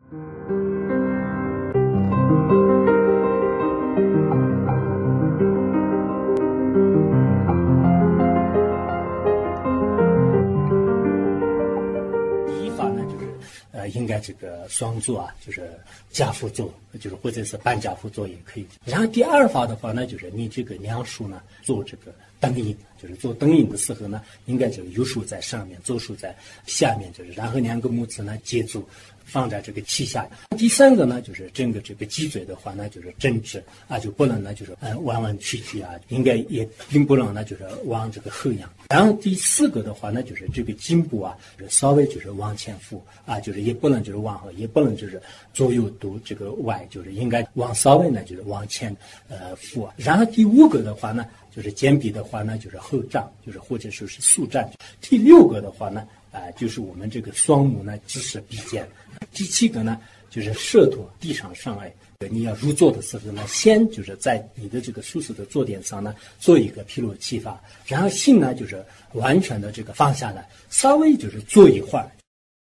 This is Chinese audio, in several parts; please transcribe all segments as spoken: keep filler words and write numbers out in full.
应该这个双做啊，就是加辅做，就是或者是半加辅做也可以。然后第二法的话呢，就是你这个梁树呢做这个灯影，就是做灯影的时候呢，应该这个右手在上面，左手在下面，就是然后两个拇指呢接住，放在这个膝下。第三个呢，就是整个这个脊椎的话呢，就是正直啊，就不能呢就是呃弯弯曲曲啊，应该也并不能呢就是往这个后仰。然后第四个的话呢，就是这个颈部啊，就是稍微就是往前俯啊，就是也不能就是往后，也不能就是左右都这个歪，就是应该往稍微呢就是往前呃俯。然后第五个的话呢，就是肩臂的话呢，就是后胀，就是或者说是速站。第六个的话呢，啊、呃，就是我们这个双目呢直视鼻尖。第七个呢，就是舌头地上上来。你要入座的时候呢，先就是在你的这个舒适的坐垫上呢，做一个披露气法，然后心呢就是完全的这个放下来，稍微就是坐一会儿。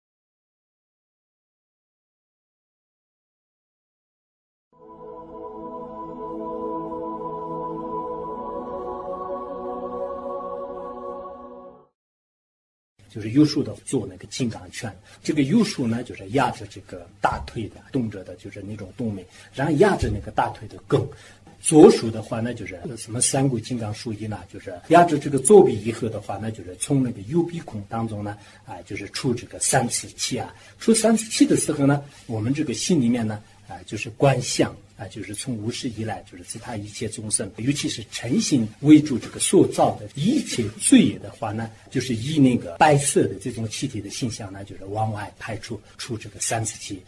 就是右手的做那个金刚拳，这个右手呢就是压着这个大腿的动着的，就是那种动脉，然后压着那个大腿的根。左手的话呢，就是什么三股金刚术一呢，就是压着这个左臂以后的话呢，就是从那个右鼻孔当中呢，啊、呃，就是出这个三次气啊。出三次气的时候呢，我们这个心里面呢，啊、呃，就是观相。啊，就是从无始以来，就是自他一切众生，尤其是诚心为主这个塑造的一切罪业的话呢，就是以那个白色的这种气体的现象呢，就是往外排出出这个三次气。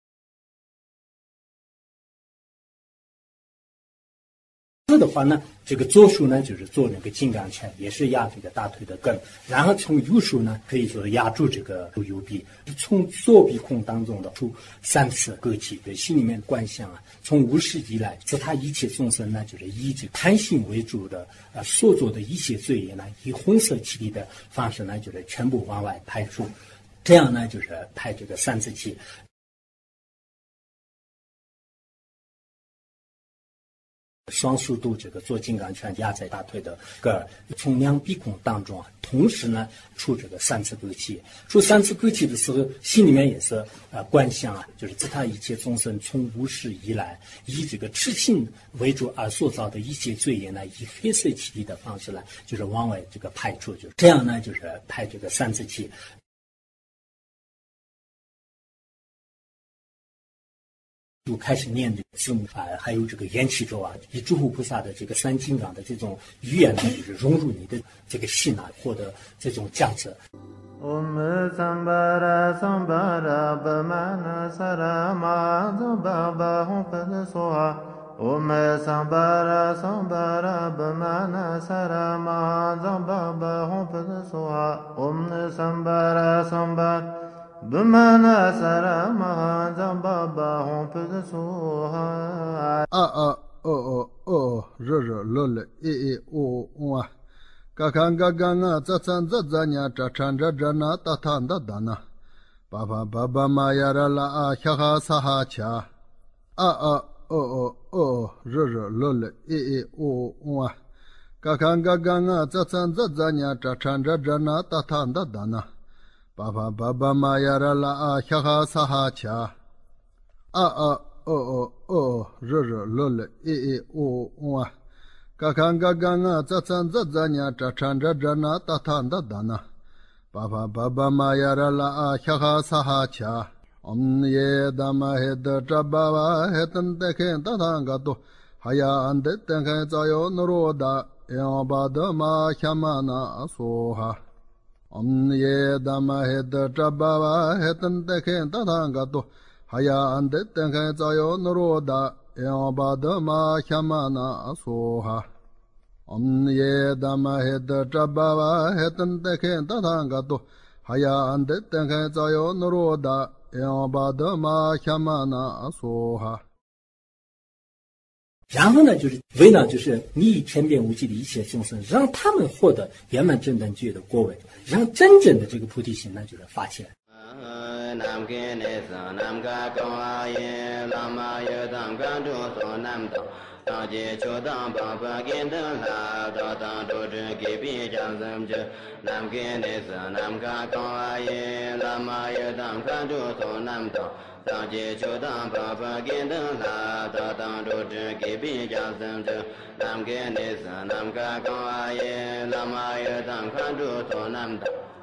的话呢，这个左手呢就是做那个金刚拳，也是压这个大腿的根，然后从右手呢可以说压住这个右臂，从左鼻孔当中的出三次割气，对心里面观想啊，从无始以来，自他一切众生呢，就是以这贪心为主的啊、呃、所做的一切罪业呢，以红色气体的方式呢，就是全部往外排出，这样呢就是排这个三次气。双手都这个做金刚拳压在大腿的根儿，从两鼻孔当中啊，同时呢出这个三次割气。出三次割气的时候，心里面也是呃观想啊，就是自他一切众生从无始以来，以这个痴心为主而塑造的一切罪业呢，以黑色气体的方式呢，就是往外这个排出，就这样呢，就是排这个三次气。就开始念这个字母啊，还有这个缘起咒啊，以诸佛菩萨的这个三金刚的这种语言呢，就是融入你的这个心啊，获得这种价值。Om Sambara Sambara Bhamana Sarama Zambaba Humpad Soha Om Sambara Sambara Bhamana Sarama Zambaba Humpad Soha Om Sambara Sambara Bhamana Sarama Zambaba Humpad Soha A A O O O R R L L E E O O Kakanga ganga zatsan zatzanya chachanja jana tatanda dana Baba baba mayara la a khaha saha cha A A O O O R R L L E E O O Kakanga ganga zatsan zatzanya chachanja jana tatanda dana Baba baba mayara la a khaha saha cha A A O O O R R L L E E O O Kakanga ganga zatsan zatzanya chachanja jana tatanda dana Baba baba mayara la a khaha saha cha Om ye dama hed jababa hetan dekhen tatanga to Haya ande tenkhen zayo nuroda Yabada ma khamana soha Om ye dama hed jababa hetan dekhen tatanga to Haya ande tenkhen zayo nuroda Yabada ma khamana soha Om ye dama hed jababa hetan dekhen tatanga to Haya ande tenkhen zayo nuroda Yabada ma khamana soha然后呢，就是为了就是利益天边无际的一切众生，让他们获得圆满正等觉的果位，让真正的这个菩提心呢，就是发起来。 nam ke ne sa nam ka kaw a yin la ma ye tam kan tu so nam ta ta je cho tam pa pa kin ta la ta ta do je ke pi jang sam je nam ke ne sa nam ka kaw a yin la ma ye tam kan tu so nam ta ta je cho tam pa pa kin ta la ta ta do je ke pi jang sam je nam ke ne sa nam ka kaw a yin la ma ye tam kan tu so nam ta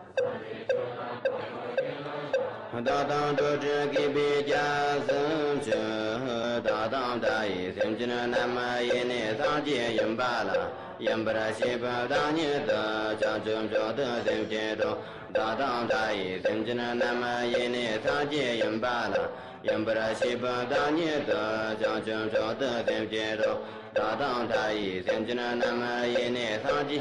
da dang do zhe ge bi jia zhen zhe da dang da yi sim jin na ma yi ne sa jie yin ba la yin ba ra xi ba da ni de jia zhen zhe de sim jie do da dang da yi sim jin na ma yi ne sa jie yin ba la yin ba ra xi ba da ni de jia zhen zhe de sim jie do da dang da yi sim jin na ma yi ne sa jie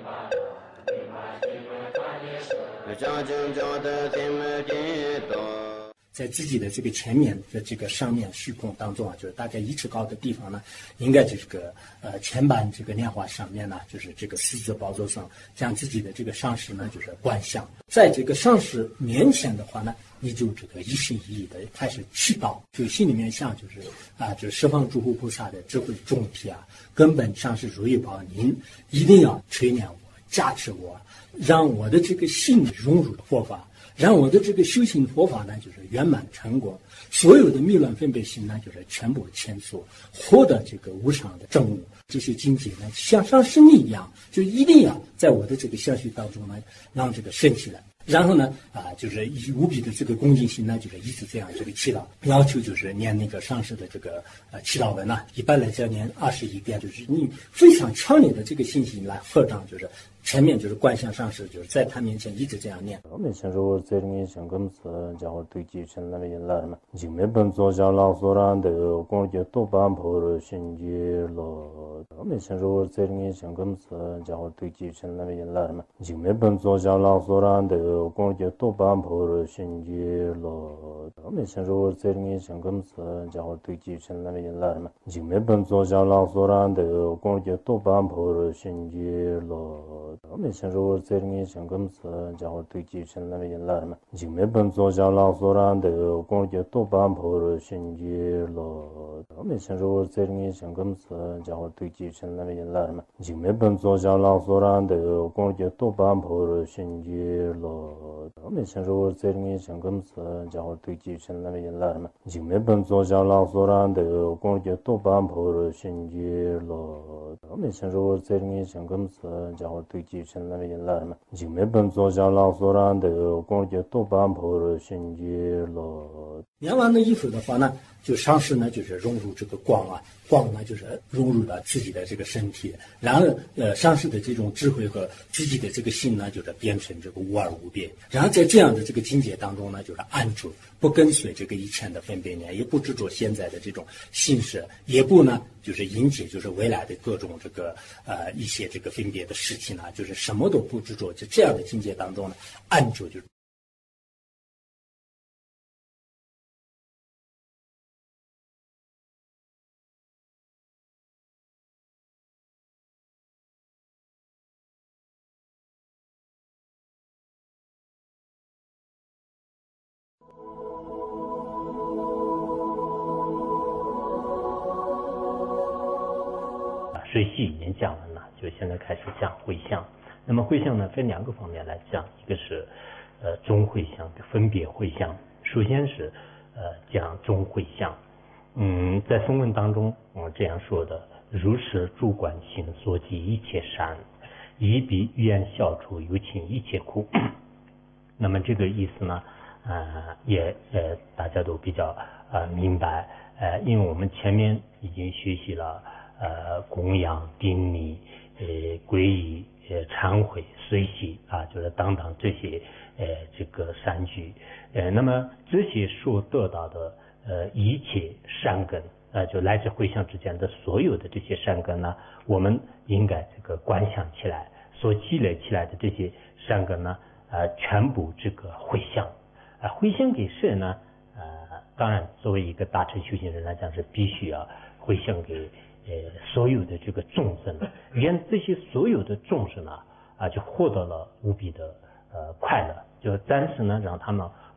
在自己的这个前面的这个上面虚空当中啊，就是大概一尺高的地方呢，应该就是个呃前板这个莲花上面呢，就是这个四字宝座上，将自己的这个上师呢就是观想，在这个上师面前的话呢，你就这个一心一意的开始祈祷，就心里面想就是啊，就是十方诸佛菩萨的智慧众体啊，根本上师如意宝，您一定要垂念我，加持我。让我的这个心融入佛法，让我的这个修行佛法呢，就是圆满成果。所有的迷乱分别心呢，就是全部牵索，获得这个无常的正悟。这些境界呢，像上升一样，就一定要在我的这个相续当中呢，让这个升起来。然后呢，啊，就是以无比的这个恭敬心呢，就是一直这样这个祈祷，要求就是念那个上师的这个呃祈祷文呢、啊，一般来讲念二十一遍，就是你非常强烈的这个信心来合掌，就是前面就是观想上师，就是在他面前一直这样念。 我们先说这里面想跟词，家伙对继承那边来嘛，就没本做下老所然的工作多半破了心结了。我们先说这里面想跟词，家伙对继承那边来嘛，就没本做下老所然的工作多半破了心结了。我们先说这里面想跟词，家伙对继承那边来嘛，就没本做下老所然的工作多半破了心结了。我们先说这里面想跟词，家伙对继承那边来嘛，就没本做下老所然的工作多半破了心结了。我们先说这里面想跟词，家伙对继承那边来嘛，就没本做下老所然的工作多半破了心结了。我们先说这里面想跟词，家伙对继承那边来嘛，就没本做下老所然的工作多半破了心结了。我们先说这里面想跟词，家伙对继承那边来嘛，就没本做下老所然的工作多半破了心结了。 念完了以后的话呢，就上师呢就是融入这个光啊，光呢就是融入了自己的这个身体，然后呃上师的这种智慧和自己的这个心呢，就是变成这个无二无别。然后在这样的这个境界当中呢，就是安住，不跟随这个以前的分别念，也不执着现在的这种心事，也不呢就是引起就是未来的各种这个呃一些这个分别的事情呢，就是什么都不执着，就这样的境界当中呢，安住就是。 水系已经讲完了，就现在开始讲回向。那么回向呢，分两个方面来讲，一个是呃中回向，分别回向。首先是呃讲中回向，嗯，在颂文当中我、嗯、这样说的：如是主观性所及一切善，以彼语言消除有情一切苦。那么这个意思呢，呃也呃大家都比较呃明白，呃因为我们前面已经学习了。呃，供养、顶礼、呃，皈依、呃，忏悔、随喜啊，就是等等这些呃这个善举，呃，那么这些所得到的呃一切善根，呃，就来自回向之间的所有的这些善根呢，我们应该这个观想起来，所积累起来的这些善根呢，呃，全部这个回向，啊、呃，回向给谁呢？呃，当然，作为一个大乘修行人来讲，是必须要回向给。呃，所有的这个众生，愿这些所有的众生啊，啊，就获得了无比的呃快乐，就暂时呢让他们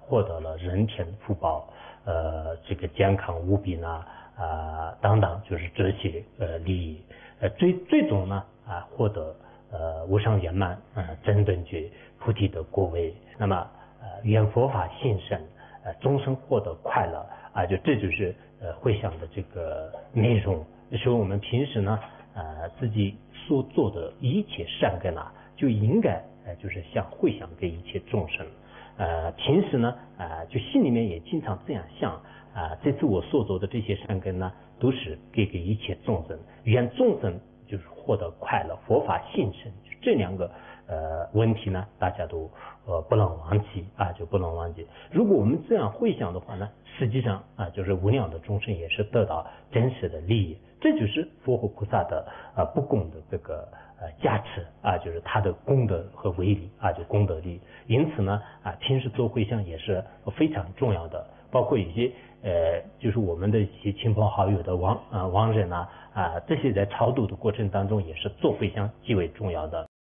获得了人天福报，呃，这个健康无病啊，啊、呃、等等，就是这些呃利益，呃最最终呢啊获得呃无上圆满呃真顿觉菩提的果位，那么呃愿佛法信胜，呃终生获得快乐啊，就这就是呃回向的这个内容。所以我们平时呢呃自己所做的一切善根啊，就应该呃就是像回向给一切众生。呃，平时呢，呃，就心里面也经常这样想，啊、呃，这次我所做的这些善根呢，都是给给一切众生，愿众生就是获得快乐，佛法信胜，就这两个呃问题呢，大家都呃不能忘记啊，就不能忘记。如果我们这样回想的话呢，实际上啊，就是无量的众生也是得到真实的利益，这就是佛和菩萨的呃不共的这个。呃，加持啊，就是他的功德和威力啊，就功德力。因此呢，啊，平时做回向也是非常重要的。包括一些呃，就是我们的一些亲朋好友的亡啊、呃、亡人呐啊，这些在超度的过程当中也是做回向极为重要的。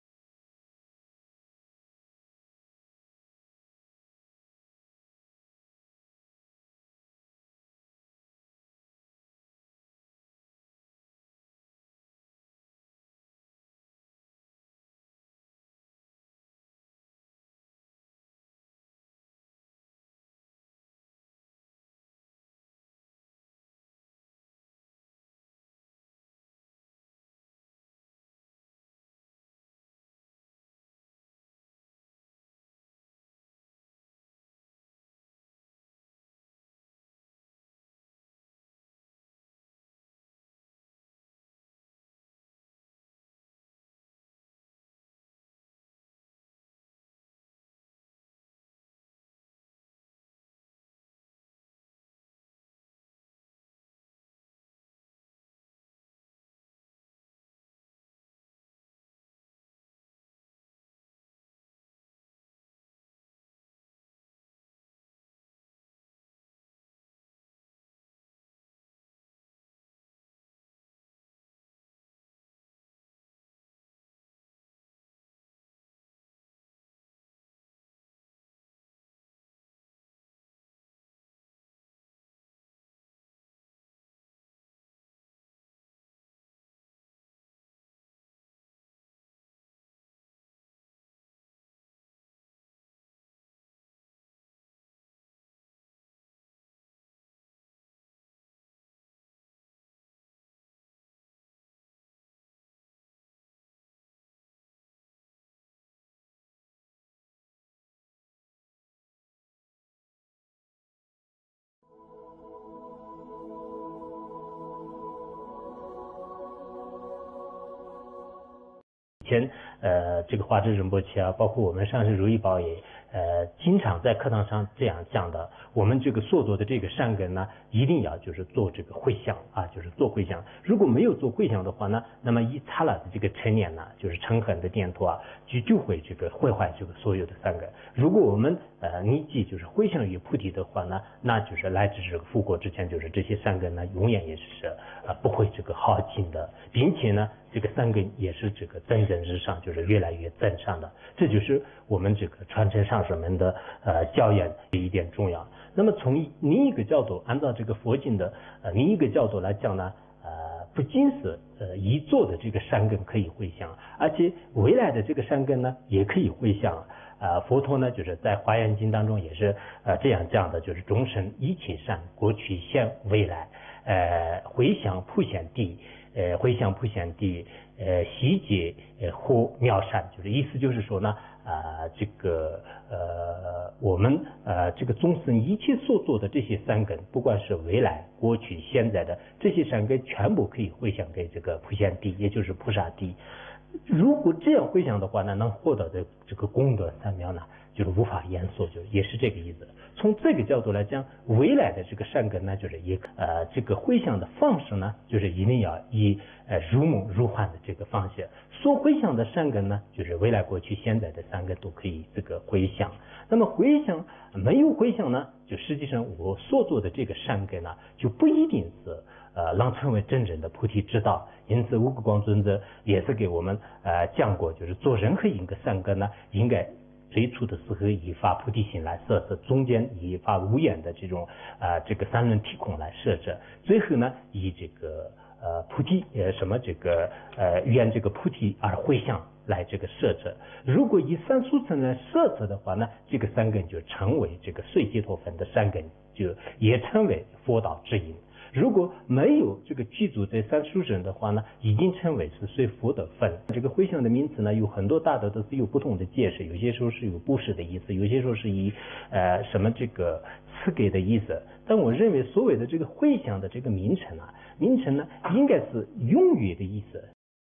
前呃这个华智仁波切啊，包括我们上师如意宝也呃经常在课堂上这样讲的，我们这个所做的这个善根呢，一定要就是做这个回向啊，就是做回向。如果没有做回向的话呢，那么一擦了的这个尘念呢，就是嗔恨的念头啊，就就会这个毁坏这个所有的善根。如果我们呃立即就是回向于菩提的话呢，那就是来至这个复国之前，就是这些善根呢，永远也是呃不会这个耗尽的，并且呢。这个三根也是这个蒸蒸日上，就是越来越增上的，这就是我们这个传承上师们的呃教研的一点重要。那么从另一个角度，按照这个佛经的呃另一个角度来讲呢，呃不仅是呃已做的这个善根可以回向，而且未来的这个善根呢也可以回向。呃，佛陀呢就是在《华严经》当中也是呃这样讲的，就是众生一切善，过去现未来，呃回向普贤地。呃，回向普贤地，呃，悉皆呃或妙善，就是意思就是说呢，啊、呃，这个呃，我们呃这个众生一切所做的这些善根，不管是未来、过去、现在的这些善根，全部可以回向给这个普贤地，也就是菩萨地。如果这样回向的话呢，能获得的这个功德三藐呢，就是无法言说，就也是这个意思。从这个角度来讲，未来的这个善根呢，就是也呃这个回向的方式呢，就是一定要以呃如梦如幻的这个方式。所回向的善根呢，就是未来、过去、现在的三根都可以这个回向。那么回向没有回向呢，就实际上我所做的这个善根呢，就不一定是。呃，能成为真正的菩提之道。因此，无垢光尊者也是给我们呃讲过，就是做任何一个善根呢，应该最初的时候以发菩提心来设置，中间以发无眼的这种啊、呃、这个三轮体空来设置，最后呢以这个呃菩提呃什么这个呃缘这个菩提而回向来这个设置。如果以三速成来设置的话呢，这个三根就成为这个碎解脱分的三根，就也成为佛道之因。如果没有这个记住这三殊胜的话呢，已经成为是随佛的分。这个回向的名词呢，有很多大德都是有不同的解释，有些时候是有布施的意思，有些时候是以呃什么这个赐给的意思。但我认为所谓的这个回向的这个名称啊，名称呢应该是用语的意思。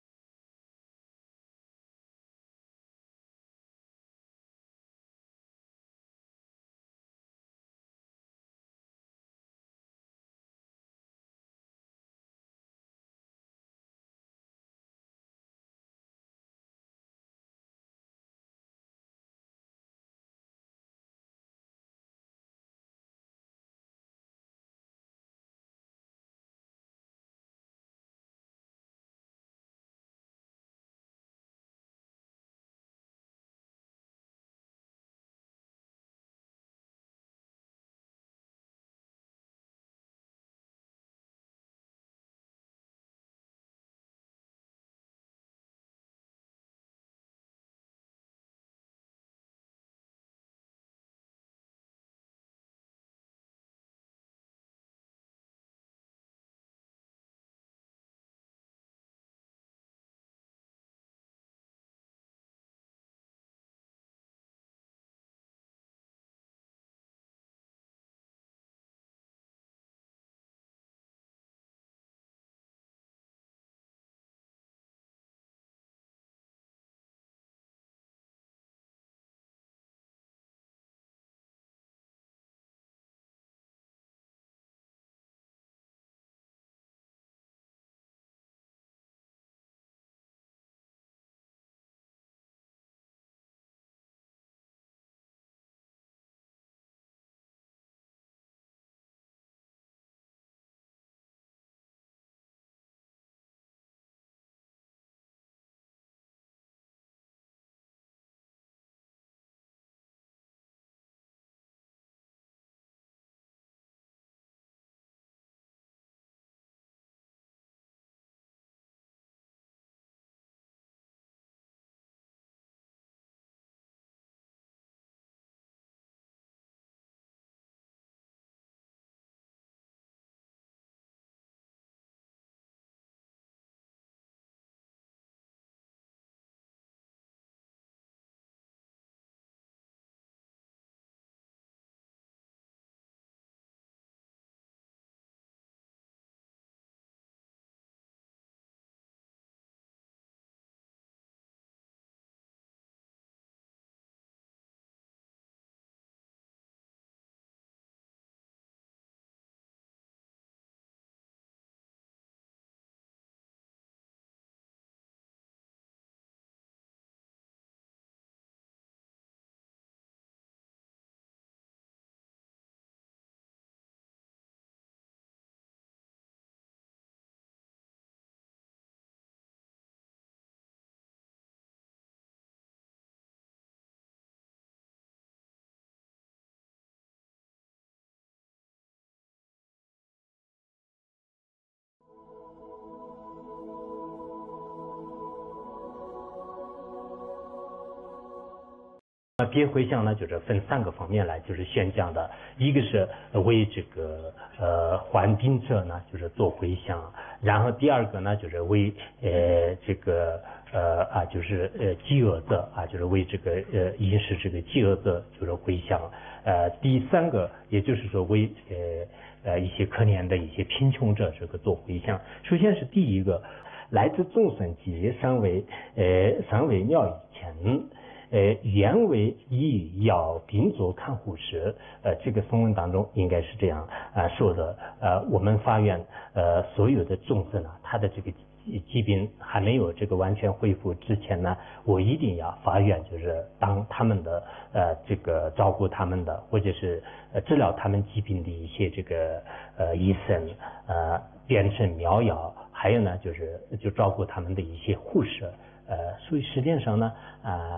别回向呢，就是分三个方面来，就是宣讲的。一个是为这个呃患病者呢，就是做回向；然后第二个呢，就是为呃这个呃啊，就是呃饥饿者啊，就是为这个呃饮食这个饥饿者就是回向。呃，第三个也就是说为呃呃一些可怜的一些贫穷者这个做回向。首先是第一个，来自众生及三位呃三位鸟以前。呃，原为以药并作看护时，呃，这个颂文当中应该是这样啊、呃、说的。呃，我们发愿，呃，所有的众生啊，他的这个疾病还没有这个完全恢复之前呢，我一定要发愿，就是当他们的呃这个照顾他们的，或者是呃治疗他们疾病的一些这个呃医生，呃，变成苗药，还有呢就是就照顾他们的一些护士，呃，所以实际上呢，啊、呃。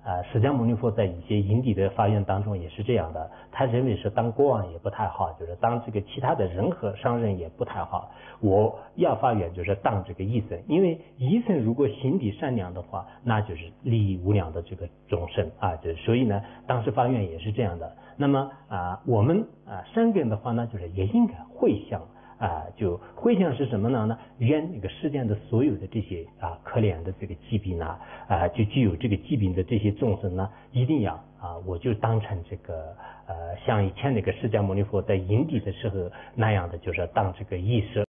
啊，释迦牟尼佛在一些因地的发愿当中也是这样的，他认为是当国王也不太好，就是当这个其他的人和商人也不太好。我要发愿就是当这个医生，因为医生如果心地善良的话，那就是利益无量的这个众生啊，就所以呢，当时发愿也是这样的。那么啊，我们啊善根的话呢，就是也应该回向。啊，就回向是什么呢？呢，愿那个世间的所有的这些啊可怜的这个疾病啊，啊就具有这个疾病的这些众生呢，一定要啊，我就当成这个呃，像以前那个释迦牟尼佛在因地的时候那样的，就是当这个医师。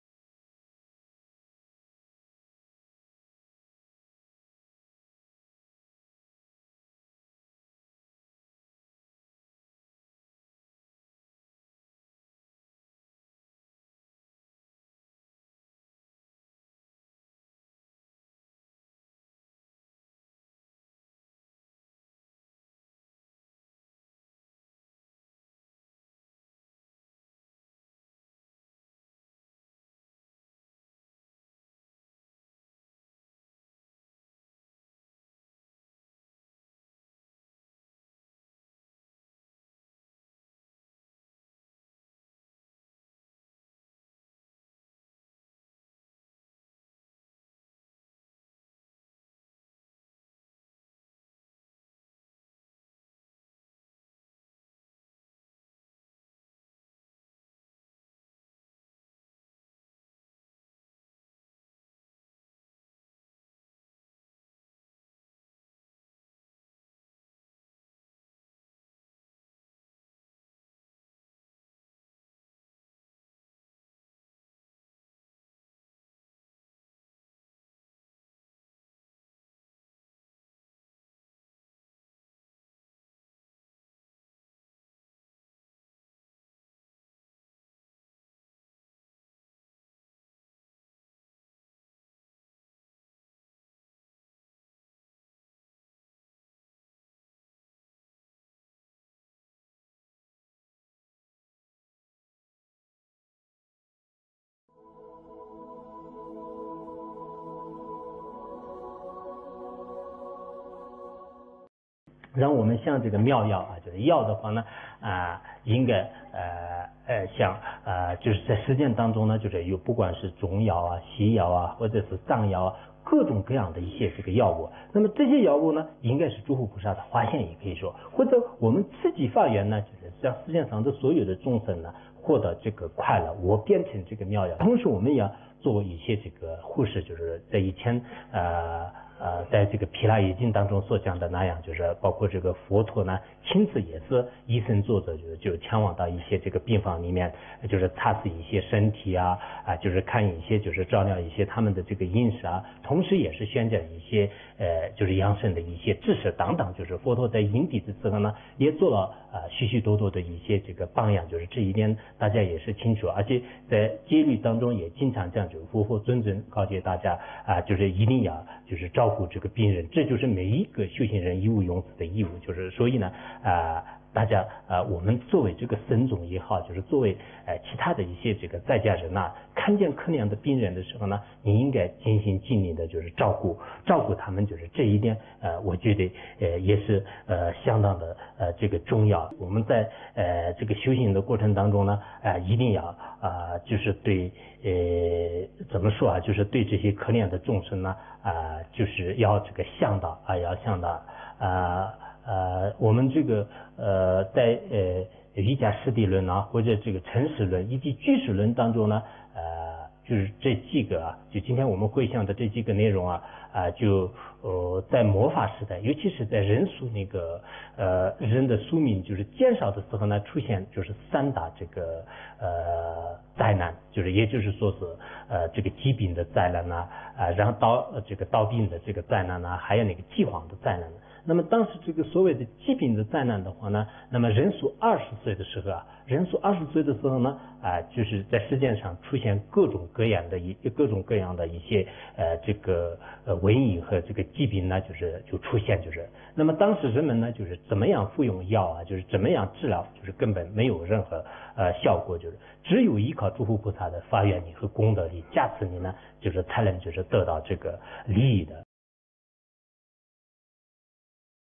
让我们像这个妙药啊，就是药的话呢，啊、呃，应该呃呃像呃就是在实践当中呢，就是有不管是中药啊、西药啊，或者是藏药啊，各种各样的一些这个药物。那么这些药物呢，应该是诸佛菩萨的发现，也可以说，或者我们自己发愿呢，就是让世界上的所有的众生呢获得这个快乐，我变成这个妙药。同时，我们也要做一些这个护士，就是在以前呃。呃，在这个毗拉耶经当中所讲的那样，就是包括这个佛陀呢，亲自也是以身作则，就是就前往到一些这个病房里面，就是擦拭一些身体啊，啊，就是看一些，就是照料一些他们的这个饮食啊，同时也是宣讲一些呃，就是养生的一些知识等等。就是佛陀在因地的时候呢，也做了呃许许多多的一些这个榜样，就是这一点大家也是清楚，而且在戒律当中也经常这样，就是佛佛谆谆告诫大家啊、呃，就是一定要就是照顾这个病人，这就是每一个修行人义务永此的义务。就是所以呢，啊、呃，大家啊、呃，我们作为这个僧众也好，就是作为呃其他的一些这个在家人呐、啊，看见可怜的病人的时候呢，你应该尽心尽力的，就是照顾照顾他们，就是这一点呃，我觉得呃也是呃相当的呃这个重要。我们在呃这个修行的过程当中呢，呃一定要啊、呃、就是对呃怎么说啊，就是对这些可怜的众生呢啊、呃、就是要这个向导啊，要向导啊。呃，我们这个呃，在呃瑜伽师地论啊，或者这个成实论以及居士论当中呢，呃，就是这几个啊，就今天我们会讲的这几个内容啊，啊、呃，就呃在末法时代，尤其是在人数那个呃人的寿命就是减少的时候呢，出现就是三大这个呃灾难，就是也就是说是呃这个疾病的灾难呐，啊、呃，然后刀呃这个刀病的这个灾难呐，还有那个饥荒的灾难。那么当时这个所谓的疾病的灾难的话呢，那么人数二十岁的时候啊，人数二十岁的时候呢，啊、呃，就是在世界上出现各种各样的一各种各样的一些呃这个呃瘟疫和这个疾病呢，就是就出现，就是那么当时人们呢，就是怎么样服用药啊，就是怎么样治疗，就是根本没有任何呃效果，就是只有依靠诸佛菩萨的发愿力和功德力加持你呢，就是才能就是得到这个利益的。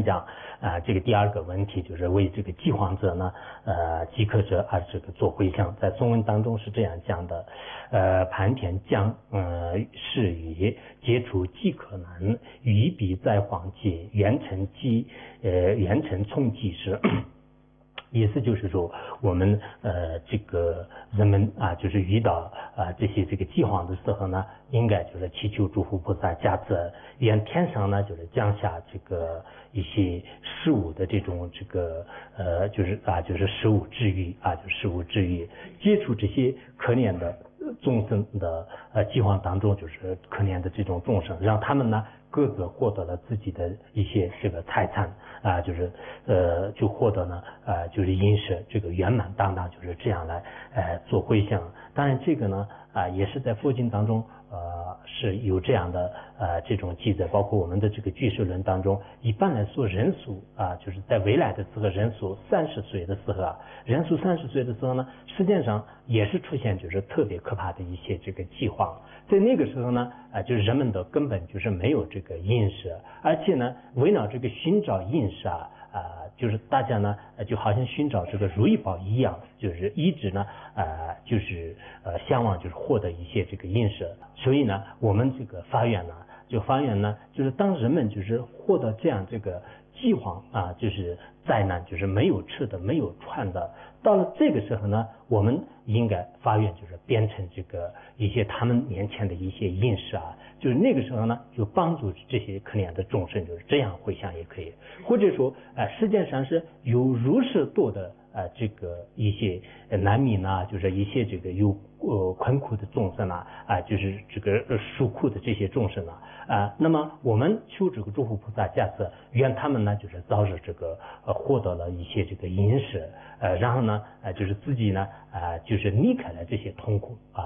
面讲啊、呃，这个第二个问题就是为这个饥荒者呢，呃，饥渴者而这个做回向，在颂文当中是这样讲的，呃，盘田将呃是以解除饥渴难，于彼在荒界，元成饥呃元成充饥时。意思就是说，我们呃这个人们啊，就是遇到啊这些这个饥荒的时候呢，应该就是祈求诸佛菩萨加持，愿天上呢就是降下这个一些食物的这种这个呃就是啊就是食物治愈啊就是食物治愈，接触这些可怜的众生的呃饥荒当中，就是可怜的这种众生，让他们呢各自获得了自己的一些这个财产啊、呃，就是呃就获得了呃就是饮食这个圆满当当，就是这样来呃做回向。当然这个呢啊、呃、也是在佛经当中呃是有这样的呃这种记载，包括我们的这个居士论当中，一般来说人数啊、呃、就是在未来的这个人数三十岁的时候啊，人数三十岁的时候呢，实际上也是出现就是特别可怕的一些这个饥荒。在那个时候呢，啊、呃，就是人们的根本就是没有这个饮食，而且呢，围绕这个寻找饮食啊，啊、呃，就是大家呢，就好像寻找这个如意宝一样，就是一直呢，呃，就是呃，向往就是获得一些这个饮食。所以呢，我们这个发愿呢，就发愿呢，就是当人们就是获得这样这个饥荒啊，就是灾难，就是没有吃的，没有穿的。到了这个时候呢，我们应该发愿，就是变成这个一些他们面前的一些饮食啊，就是那个时候呢，就帮助这些可怜的众生，就是这样回向也可以，或者说，呃，世界上是有如是多的呃这个一些难民啊，就是一些这个有呃困苦的众生啊，啊、呃，就是这个受苦的这些众生啊，啊、呃，那么我们求这个诸佛菩萨加持，愿他们呢就是早日这个呃获得了一些这个饮食，呃，然后呢，呃，就是自己呢，啊、呃，就是离开了这些痛苦啊。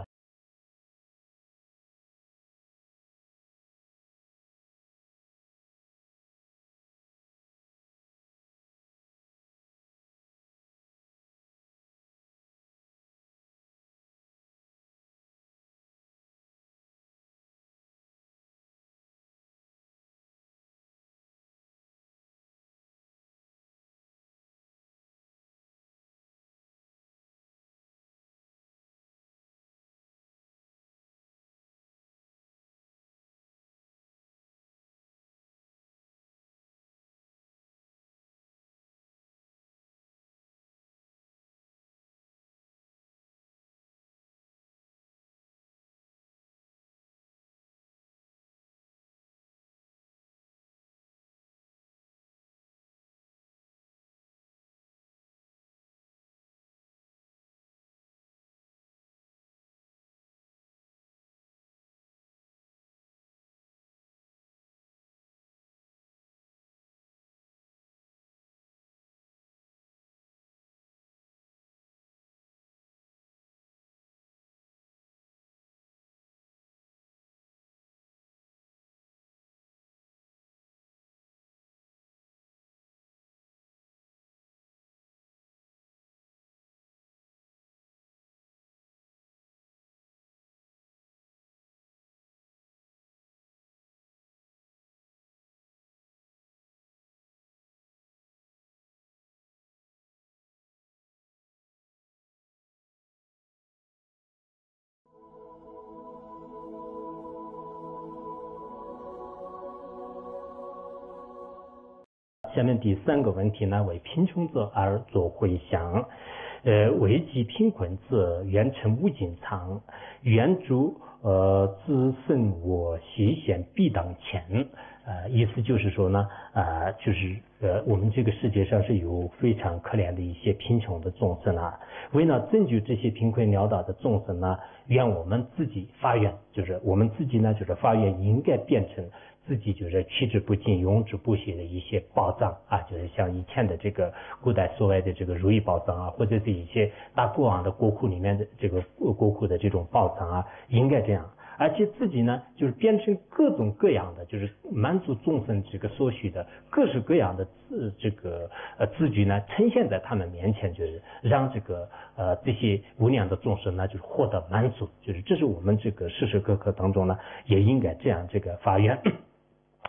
下面第三个问题呢，为贫穷者而作回向，呃，为济贫困者，愿成无尽藏，愿助呃自身我悉现必当前。呃，意思就是说呢，啊、呃，就是呃，我们这个世界上是有非常可怜的一些贫穷的众生啊，为了拯救这些贫困潦倒的众生呢，愿我们自己发愿，就是我们自己呢，就是发愿应该变成自己就是取之不尽、用之不竭的一些宝藏啊，就是像以前的这个古代所谓的这个如意宝藏啊，或者是一些大国王的国库里面的这个国库的这种宝藏啊，应该这样。而且自己呢，就是变成各种各样的，就是满足众生这个所需的各式各样的字这个呃字句呢，呈现在他们面前，就是让这个呃这些无量的众生呢，就是获得满足，就是这是我们这个时时刻刻当中呢，也应该这样这个发愿。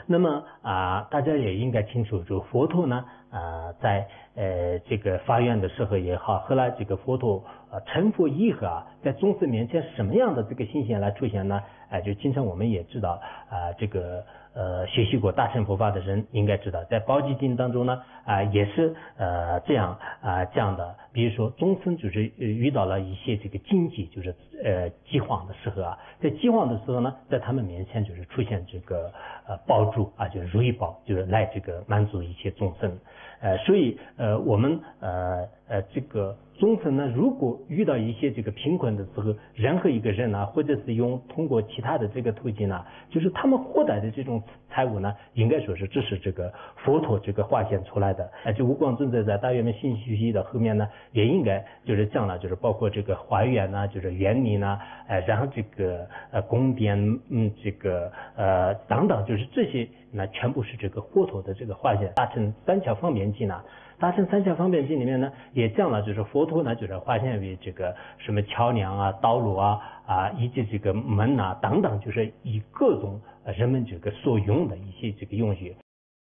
那么啊、呃，大家也应该清楚，就佛陀呢，啊、呃，在呃这个发愿的时候也好，后来这个佛陀呃成佛以后啊，在众生面前什么样的这个心性来出现呢？哎、呃，就经常我们也知道啊、呃，这个呃学习过大乘佛法的人应该知道，在《宝积经》当中呢，啊、呃、也是呃这样啊、呃、这样的，比如说众生就是遇到了一些这个荆棘，就是呃饥荒的时候啊，在饥荒的时候呢，在他们面前就是出现这个呃宝珠啊，就是如意宝，就是来这个满足一切众生。呃，所以呃我们呃呃这个众生呢，如果遇到一些这个贫困的时候，任何一个人呢，或者是用通过其他的这个途径呢，就是他们获得的这种财物呢，应该说是这是这个佛陀这个化现出来的。呃，就无光尊者在大圆满信息系的后面呢，也应该就是讲了，就是包括这个华严呐，就是园林呐，呃，然后这个呃宫殿，嗯，这个呃等等，就是这些那全部是这个佛陀的这个化现。大乘三桥方便经呢。大乘三桥方便经里面呢，也讲了，就是佛陀呢，就是化现为这个什么桥梁啊、道路啊啊，以及这个门啊等等，就是以各种人们这个所用的一些这个用具。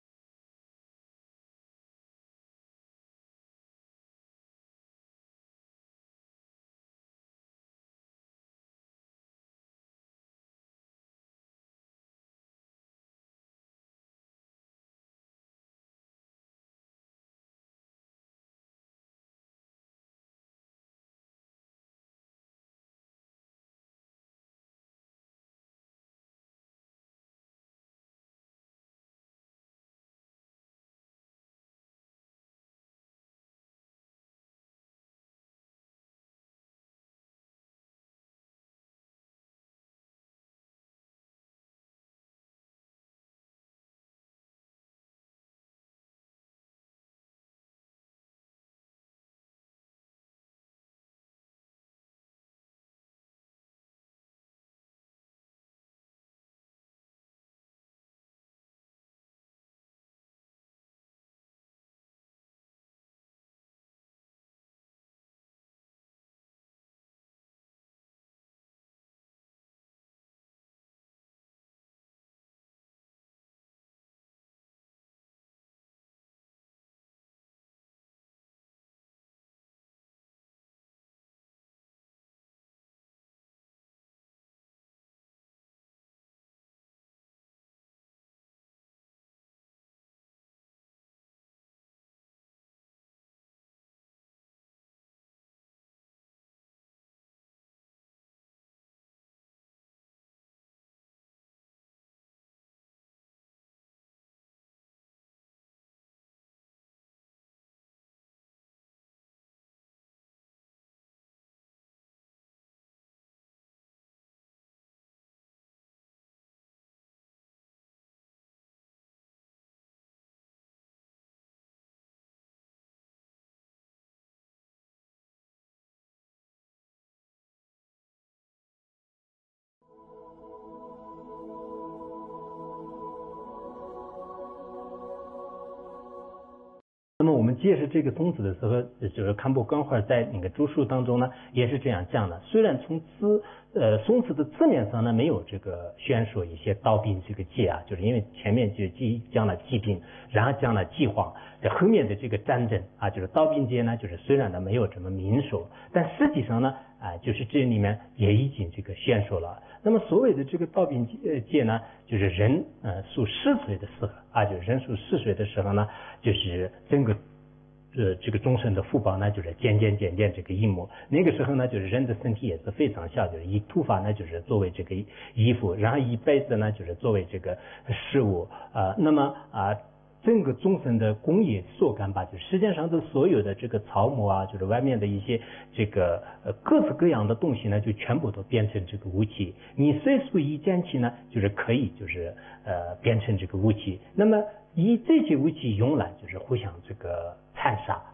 那么我们揭示这个宗旨的时候，就是堪布刚会在那个注释当中呢，也是这样讲的。虽然从字呃宋词的字面上呢没有这个宣说一些刀兵这个戒啊，就是因为前面就既讲了疾病，然后讲了饥荒，这后面的这个战争啊，就是刀兵戒呢，就是虽然呢没有这么明说，但实际上呢啊，就是这里面也已经这个宣说了。那么所谓的这个刀兵戒呢，就是人呃属四岁的时候啊，就是人属四岁的时候呢，就是整个呃这个终身的福报呢，就是渐渐渐渐这个一幕。那个时候呢，就是人的身体也是非常小，就是以头发呢就是作为这个衣服，然后一辈子呢就是作为这个食物啊、呃。那么啊。呃整个众生的工业所干吧，就世界上的所有的这个草木啊，就是外面的一些这个呃各式各样的东西呢，就全部都变成这个武器。你随手一捡起呢，就是可以就是呃变成这个武器。那么以这些武器用来就是互相这个残杀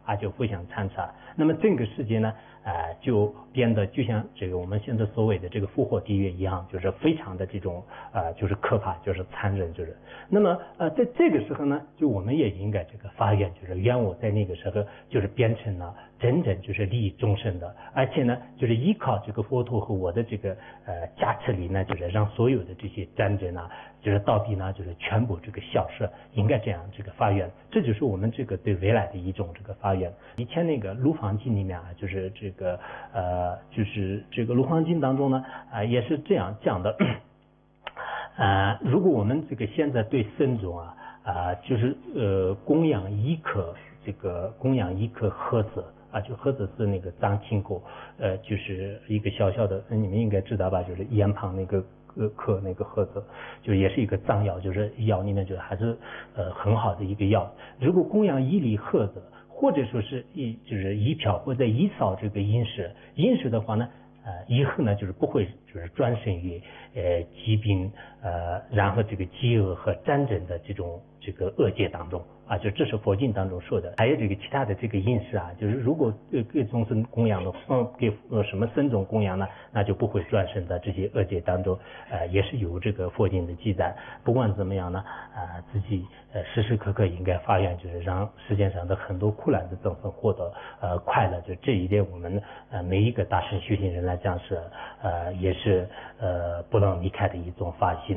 啊，就互相参差。那么整个世界呢，呃，就变得就像这个我们现在所谓的这个复活地狱一样，就是非常的这种呃，就是可怕，就是残忍，就是。那么呃，在这个时候呢，就我们也应该这个发愿，就是愿我在那个时候就是变成了真正就是利益众生的，而且呢，就是依靠这个佛陀和我的这个呃加持力呢，就是让所有的这些战争啊，就是到底呢，就是全部这个消失，应该这样这个发愿，这就是我们这个对未来的一种这个发愿。以前那个《卢方经》里面啊，就是这个呃，就是这个《卢方经》当中呢，啊、呃、也是这样讲的。呃，如果我们这个现在对僧众啊，啊、呃，就是呃供养一颗这个供养一颗盒子啊，就盒子是那个藏青果，呃，就是一个小小的，你们应该知道吧，就是眼旁那个呃颗那个盒子，就也是一个藏药，就是药里面就还是呃很好的一个药。如果供养一粒盒子，或者说是一就是一瓢或者一勺这个饮食，饮食的话呢，呃，以后呢就是不会就是转生于呃疾病呃，然后这个饥饿和战争的这种这个恶界当中啊，就这是佛经当中说的。还有这个其他的这个饮食啊，就是如果给给众生供养的，嗯，给呃什么僧众供养呢，那就不会转生到这些恶界当中，呃，也是有这个佛经的记载。不管怎么样呢，啊、呃，自己呃时时刻刻应该发愿，就是让世界上的很多苦难的众生获得呃快乐。就这一点，我们呃每一个大乘修行人来讲是呃也是呃不能离开的一种发心。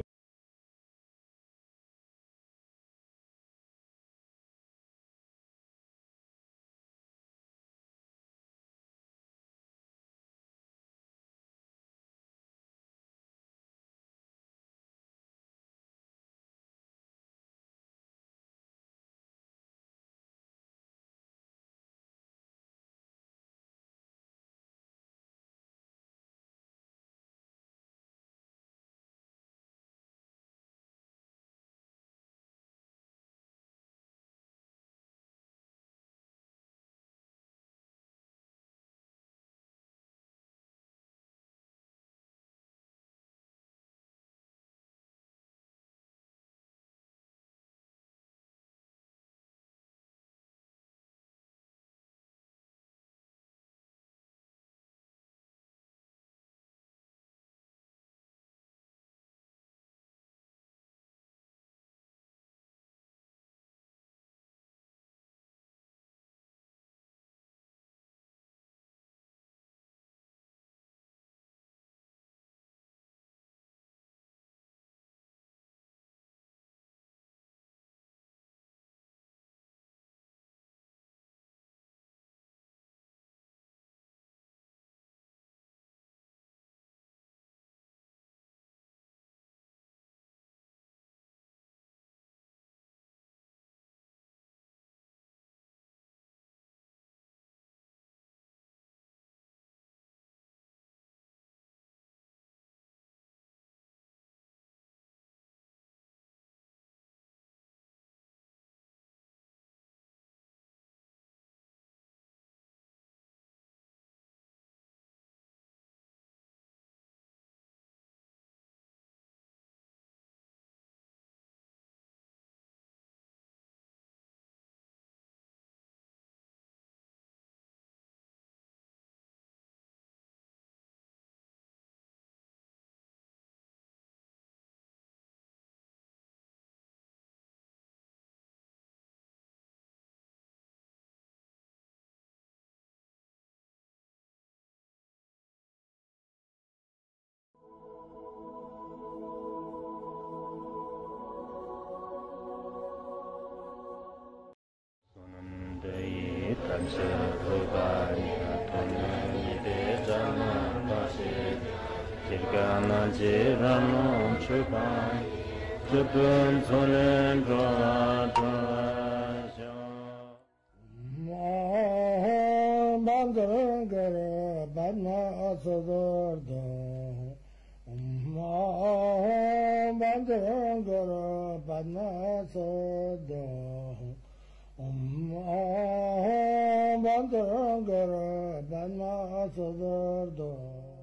Om